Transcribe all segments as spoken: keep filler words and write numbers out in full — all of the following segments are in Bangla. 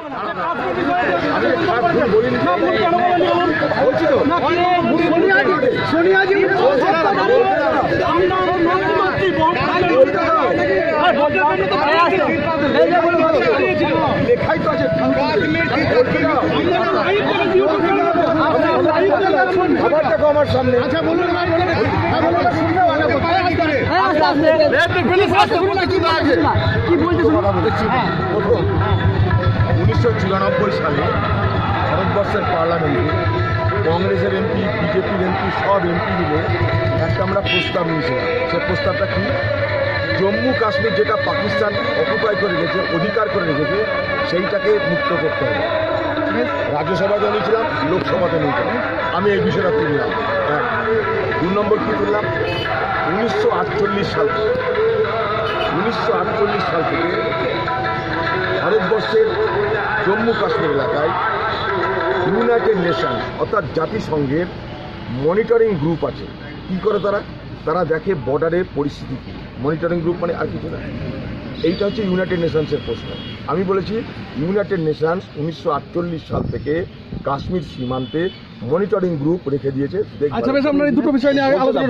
বলছি তো সোনিয়াজি লেখাই তো আছে। খাবারটা আমার সামনে। আচ্ছা বলুন উনিশশো চুরানব্বই সালে ভারতবর্ষের পার্লামেন্টে কংগ্রেসের এমপি, বিজেপির এমপি, সব এমপি মিলে একটা আমরা প্রস্তাব নিয়েছিলাম। সে প্রস্তাবটা কি? জম্মু কাশ্মীর যেটা পাকিস্তান অকুপাই করে রেখেছে, অধিকার করে রেখেছে, সেইটাকে মুক্ত করতে হবে। রাজ্যসভাতে নিয়েছিলাম, লোকসভাতে নিয়েছিলাম। আমি এই বিষয়টা তুললাম। এক দু নম্বর কী তুললাম? উনিশশো আটচল্লিশ সাল উনিশশো আটচল্লিশ সাল থেকে ভারতবর্ষের জম্মু কাশ্মীর এলাকায় ইউনাইটেড নেশন অর্থাৎ জাতিসংঘের মনিটরিং গ্রুপ আছে। কী করে তারা? তারা দেখে বর্ডারের পরিস্থিতি কী। মনিটরিং গ্রুপ মানে আর কিছু না, এইটা হচ্ছে ইউনাইটেড নেশনসের প্রশ্ন। আমি বলেছি ইউনাইটেড নেশনস উনিশশো আটচল্লিশ সাল থেকে কাশ্মীর সীমান্তে মনিটরিং গ্রুপ রেখে দিয়েছে। দুটো বিষয় নিয়ে আলোচনা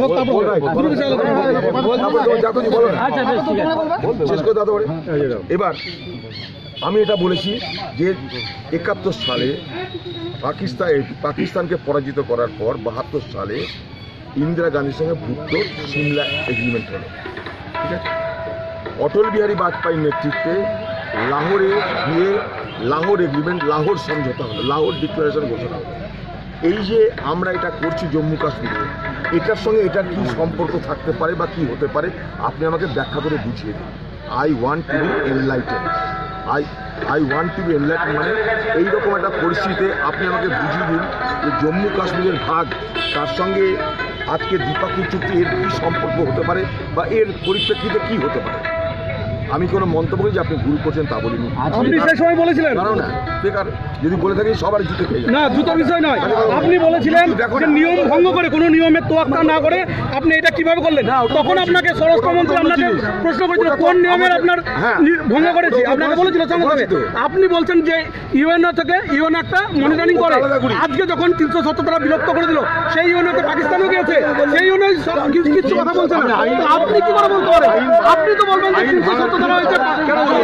শেষ করে দাদা। এবার আমি এটা বলেছি যে একাত্তর সালে পাকিস্তান পাকিস্তানকে পরাজিত করার পর বাহাত্তর সালে ইন্দিরা গান্ধীর সঙ্গে ভুট্টো সিমলা এগ্রিমেন্ট হলো। ঠিক আছে, অটল বিহারী বাজপেয়ীর নেতৃত্বে লাহোরে গিয়ে লাহোর এগ্রিমেন্ট, লাহোর সমঝোতা হলো, লাহোর ডিক্লারেশন ঘোষণা হলো। এই যে আমরা এটা করছি জম্মু কাশ্মীরে, এটার সঙ্গে এটার কী সম্পর্ক থাকতে পারে বা কী হতে পারে আপনি আমাকে ব্যাখ্যা করে বুঝিয়ে দিন। I want to be enlighten. I I want to be enlighten মানে এইরকম একটা পরিস্থিতিতে আপনি আমাকে বুঝিয়ে দিন যে জম্মু কাশ্মীরের ভাগ, তার সঙ্গে আজকে দ্বিপাক্ষিক চুক্তি, এর কী সম্পর্ক হতে পারে বা এর পরিপ্রেক্ষিতে কী হতে পারে। আমি কোনো মন্তব্য করি যে আপনি ভুল করছেন তা বলিনি। আপনি সেই সময় বলেছিলেন কারণ না বেকার যদি বলে থাকি সবার জুতো খেয়ে না, জুতো বিষয় নয়। আপনি বলেছিলেন যে নিয়ম ভঙ্গ করে, কোনো নিয়মের তোয়াক্কা না করে আপনি এটা কিভাবে করলেন? তখন আপনাকে স্বরাষ্ট্রমন্ত্রী আপনাকে প্রশ্ন করেছিল কোন নিয়মের আপনার ভঙ্গ করেছি, আপনাকে বলেছিল সংসদে। আপনি বলছেন যে ইউএনও থেকে ইউএন একটা মনিটরিং করে। আজকে যখন তিনশো সত্তর টাকা বিলুপ্ত করে দিল, সেই ইউএনওতে পাকিস্তানও গিয়েছে, সেই ইউএনও কিছু কথা বলছেন না। আপনি কি করে বলতে পারেন? আপনি তো বলবেন যে তিনশো সত্তর টাকা হয়েছে, কেন আপনি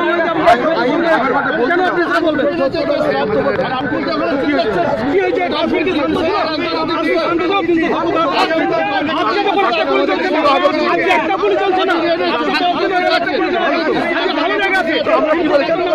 সেটা বলবেন? কি হয়েছে? একটা পুলিশ চলছে না, ভালো জায়গা আছে।